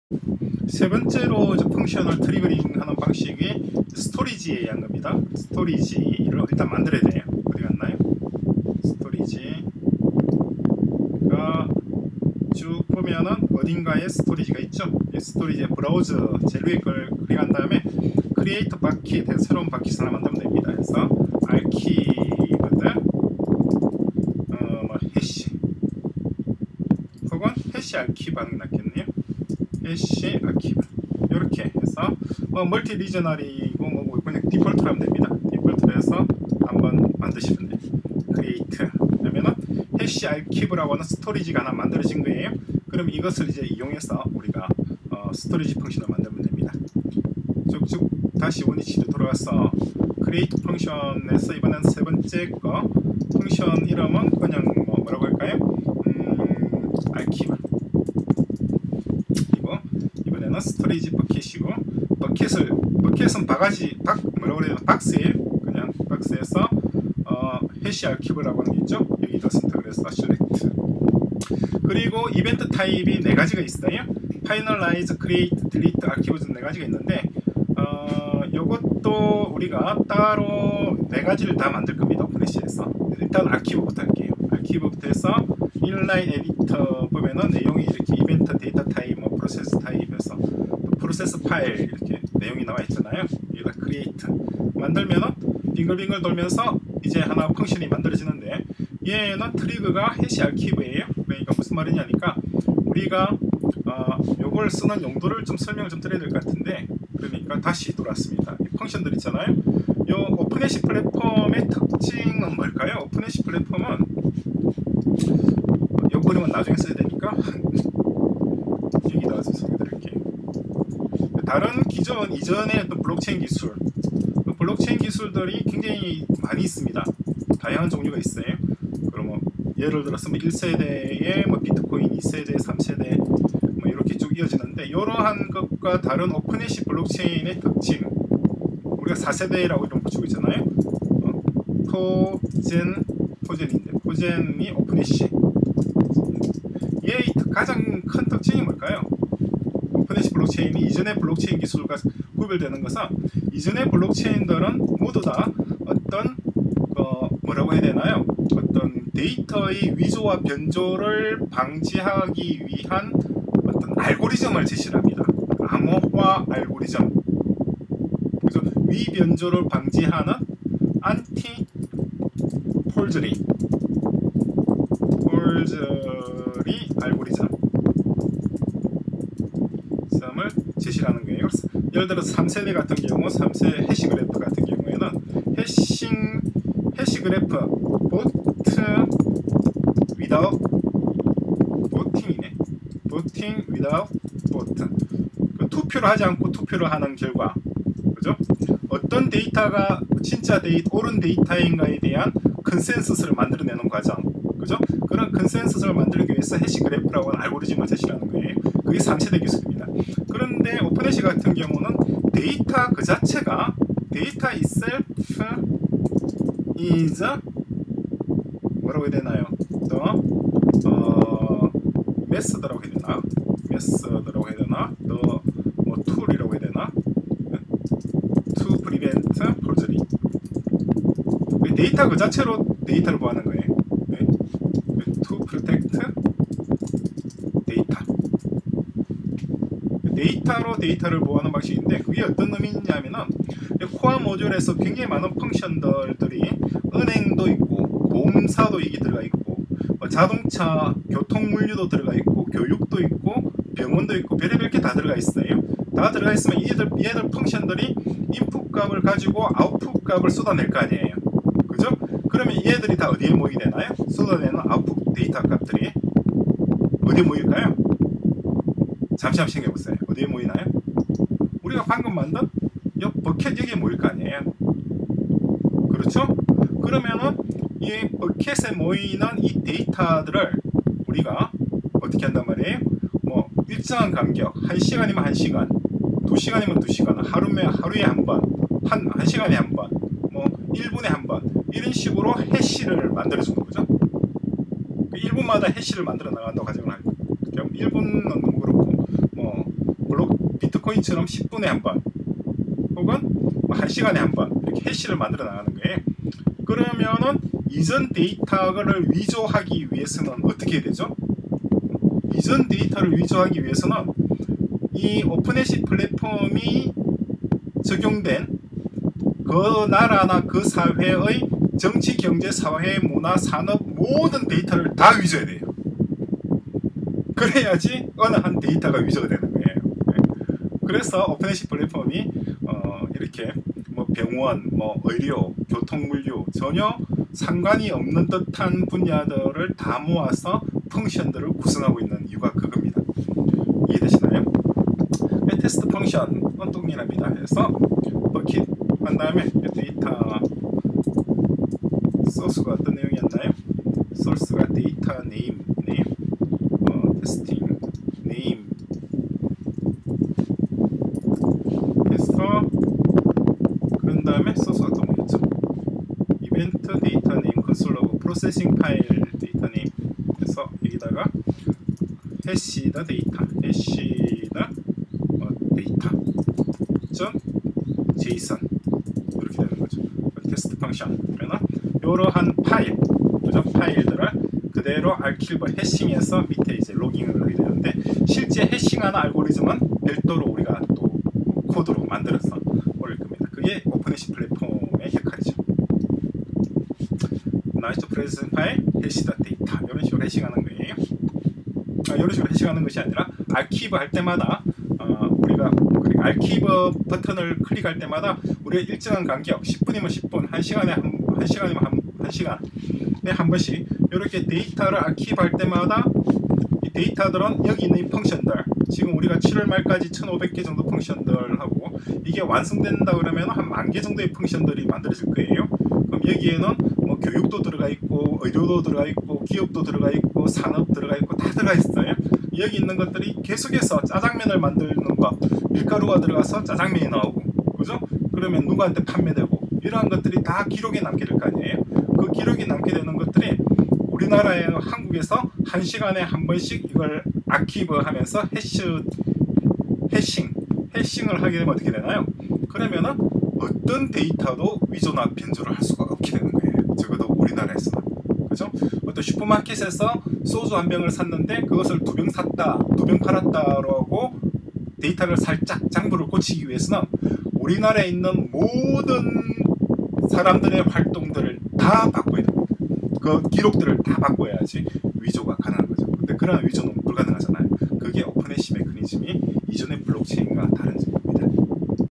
세 번째로 이제 펑션을 트리거링하는 방식이 스토리지에 의한 겁니다. 스토리지를 일단 만들어야 돼요. 어디 갔나요? 스토리지가 쭉 보면은 어딘가에 스토리지가 있죠. 이 스토리지의 브라우저 제일 위에 걸 클릭한 다음에 크리에이터 바킷 해서 새로운 바킷 하나 만들면 됩니다. 그래서 알키거든 뭐 해시 혹은 해시 알키브 하는 게 낫겠네요. 해시 알키브 이렇게 해서 멀티 리저널이고 뭐고 그냥 디폴트로 하면 됩니다. 디폴트로 해서 한번 만드시면 돼요. 크리에이트 그러면은 해시 알키브라고 하는 스토리지가 하나 만들어진 거예요. 그럼 이것을 이제 이용해서 우리가 스토리지 펑션을 만들면 됩니다. 쭉쭉 다시 원위치로 돌아와서 크리에이트 펑션에서 이번엔 세 번째 거 펑션 이름은 그냥 뭐라고 할까요? 알키브 이거 이번에는 스토리지 버킷이고 버킷은 바가지 뭐라고 그래요? 박스에 그냥 박스에서 해시 알키브라고 하는 게 있죠. 여기다 선택을 해서 셀렉트 그리고 이벤트 타입이 네 가지가 있어요. 파이널라이즈, 크리에이트, 딜리트, 아키브즈 네 가지가 있는데 이것도 우리가 따로 네 가지를 다 만들 겁니다. 오픈해시에서 일단 아키브부터 할게요. 아키브부터 해서 인라인 에디터 보면은 내용이 이렇게 이벤트 데이터 타입, 뭐 프로세스 타입에서 프로세스 파일 이렇게 내용이 나와 있잖아요. 여기다 크리에이트 만들면은 빙글빙글 돌면서 이제 하나 펑션이 만들어지는데 얘는 트리거가 해시 알키브예요. 그러니까 무슨 말이냐니까 우리가 요걸 쓰는 용도를 좀 설명을 좀 드려야 될 것 같은데 그러니까 다시 돌아왔습니다. 이 펑션들 있잖아요. 요 오픈해시 플랫폼의 특징은 뭘까요? 오픈해시 플랫폼은 요 그림은 나중에 써야 되니까 여기다가 설명드릴게요. 다른 기존 이전의 어떤 블록체인 기술 블록체인 기술들이 굉장히 많이 있습니다. 다양한 종류가 있어요. 그러면 예를 들어서 1세대의 비트코인, 2세대, 3세대 뭐 이렇게 쭉 이어지는데 이러한 것과 다른 오픈해시 블록체인의 특징 우리가 4세대라고 이름 붙이고 있잖아요. 포젠인데 포젠이 오픈해시 얘의 가장 큰 특징이 뭘까요? 오픈해시 블록체인이 이전의 블록체인 기술과 구별되는 것은 이전의 블록체인들은 모두 다 어떤 뭐라고 해야 되나요? 어떤 데이터의 위조와 변조를 방지하기 위한 어떤 알고리즘을 제시합니다. 암호화 알고리즘. 그래서 위변조를 방지하는 안티 폴저리 알고리즘을 제시하는 거예요. 예를 들어서 3세대 같은 경우 3세 해시 그래프 같은 경우에는 해시 그래프 보트 without voting without vote 투표를 하지 않고 투표를 하는 결과 그죠? 어떤 데이터가 진짜 옳은 데이터인가에 대한 컨센서스를 만들어내는 과정 그죠? 그런 컨센서스를 만들기 위해서 해시 그래프라고 하는 알고리즘을 제시하는 거예요. 그게 3세대 기술입니다. 그런데 오픈해시 같은 경우는 데이터 그 자체가 데이터 itself is 뭐라고 해야 되나요? 메서드라고 해야 되나? 메서드라고 해야 되나? 뭐 툴이라고 해야 되나? To prevent forgery. 데이터 그 자체로 데이터를 보호하는 거예요. 네. To protect data. 데이터로 데이터를 보호하는 방식인데 그게 어떤 의미냐면은 코어 모듈에서 굉장히 많은 펑션들이 은행도 있고 보험사도 이게 들어가 있고 자동차 교통물류도 들어가 있고 교육도 있고 병원도 있고 별의별 게 다 들어가 있어요. 다 들어가 있으면 얘들 펑션들이 인풋 값을 가지고 아웃풋 값을 쏟아낼 거 아니에요. 그죠? 그러면 얘들이 다 어디에 모이게 되나요? 쏟아내는 아웃풋 데이터 값들이 어디에 모일까요? 잠시만 생각해보세요. 어디에 모이나요? 우리가 방금 만든 이 버켓 여기에 모일 거 아니에요. 그렇죠? 그러면은 이 버켓에 모이는 이 데이터들을 우리가 어떻게 한단 말이에요? 뭐 일정한 간격 1시간이면 1시간 2시간이면 2시간 하루에 한번 1시간에 한번 뭐 1분에 한번 이런 식으로 해시를 만들어주는 거죠. 1분마다 해시를 만들어 나간다고 가정을 할게요. 1분은 너무 그렇고 뭐 비트코인처럼 10분에 한 번 혹은 1시간에 한 번 이렇게 해시를 만들어 나가는 거예요. 그러면은 이전 데이터를 위조하기 위해서는 어떻게 해야 되죠? 이전 데이터를 위조하기 위해서는 이 오픈해시 플랫폼이 적용된 그 나라나 그 사회의 정치, 경제, 사회, 문화, 산업 모든 데이터를 다 위조해야 돼요. 그래야지 어느 한 데이터가 위조가 되는 거예요. 그래서 오픈해시 플랫폼이 이렇게 뭐 병원, 뭐 의료, 교통물류 전혀 상관이 없는 듯한 분야들을 다 모아서 펑션들을 구성하고 있는 이유가 그겁니다. 이해되시나요? 테스트 펑션은 동일합니다. 그래서 버킷 한 다음에 데이터 소스가 어떤 내용이었나요? 소스가 데이터 네임, 테스팅 네임 해서 그런 다음에 소스가 또 뭐였죠? 이벤트 데이터 네임 컨솔 로그 프로세싱 파일 데이터 네임 해서 여기다가 해시다 데이터 해시다 데이터 점 제이선 이렇게 되는 거죠. 테스트 펑션 그러면 이러한 파일, 그죠? 파일들을 그대로 알키브 해싱해서 밑에 이제 로깅을 하게 되는데 실제 해싱하는 알고리즘은 별도로 우리가 또 코드로 만들어서 올릴 겁니다. 그게 오픈해시 플랫폼의 역할이죠. 나이스 프레젠 파일, 해시다 데이터 이런 식으로 해싱하는 거예요. 이런 식으로 해싱하는 것이 아니라 알키브 할 때마다 우리가 알키브 버튼을 클릭할 때마다 우리가 일정한 간격 10분이면 10분, 1시간이면 1시간에 한 번씩 이렇게 데이터를 알키브할 때마다 이 데이터들은 여기 있는 이 펑션들 지금 우리가 7월 말까지 1500개 정도 펑션들 하고 이게 완성된다 그러면 한 10,000개 정도의 펑션들이 만들어질 거예요. 그럼 여기에는 뭐 교육도 들어가 있고 의료도 들어가 있고 기업도 들어가 있고 산업 들어가 있고 다 들어가 있어요. 여기 있는 것들이 계속해서 짜장면을 만드는 거 밀가루가 들어가서 짜장면이 나오고 그죠? 그러면 누구한테 판매되고 이러한 것들이 다 기록에 남게 될 거 아니에요. 그 기록이 남게 되는 것들이 우리나라의 한국에서 1시간에 한 번씩 이걸 아키브 하면서 해싱을 하게 되면 어떻게 되나요? 그러면은 어떤 데이터도 위조나 변조를 할 수가 없게 되는 거예요. 적어도 우리나라에서는. 그죠? 어떤 슈퍼마켓에서 소주 한 병을 샀는데 그것을 2병 샀다, 2병 팔았다라고 데이터를 살짝 장부를 고치기 위해서는 우리나라에 있는 모든 사람들의 활동들을 다 바꿔야 돼요. 그 기록들을 다 바꿔야지 위조가 가능한 거죠. 근데 그런 위조는 불가능하잖아요. 그게 오픈해시 메커니즘이 이전의 블록체인과 다른